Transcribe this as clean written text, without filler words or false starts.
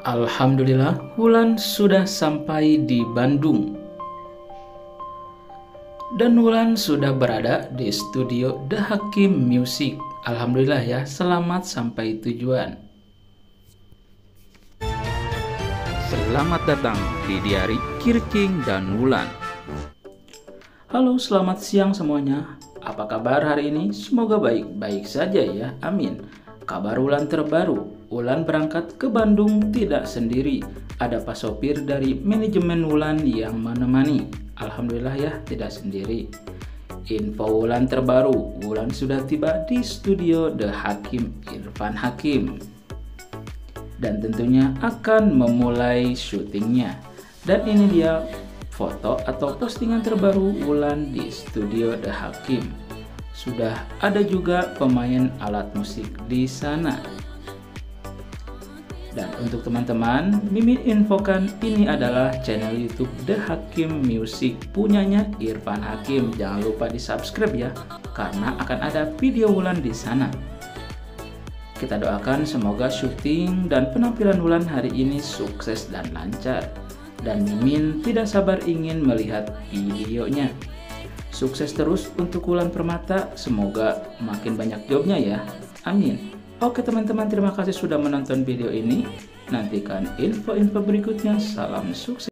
Alhamdulillah, Wulan sudah sampai di Bandung. Dan Wulan sudah berada di studio The Hakim Music. Alhamdulillah ya, selamat sampai tujuan. Selamat datang di Diari Kirking dan Wulan. Halo, selamat siang semuanya. Apa kabar hari ini? Semoga baik-baik saja ya, amin. Kabar Wulan terbaru, Wulan berangkat ke Bandung tidak sendiri. Ada Pak Sopir dari manajemen Wulan yang menemani. Alhamdulillah ya, tidak sendiri. Info Wulan terbaru, Wulan sudah tiba di studio The Hakim, Irfan Hakim. Dan tentunya akan memulai syutingnya. Dan ini dia foto atau postingan terbaru Wulan di studio The Hakim. Sudah ada juga pemain alat musik di sana. Dan untuk teman-teman, Mimin infokan ini adalah channel YouTube The Hakim Music punyanya Irfan Hakim. Jangan lupa di-subscribe ya, karena akan ada video Wulan di sana. Kita doakan semoga syuting dan penampilan Wulan hari ini sukses dan lancar. Dan Mimin tidak sabar ingin melihat videonya. Sukses terus untuk Wulan Permata, semoga makin banyak jobnya ya, amin. Oke teman-teman, terima kasih sudah menonton video ini. Nantikan info-info berikutnya, salam sukses.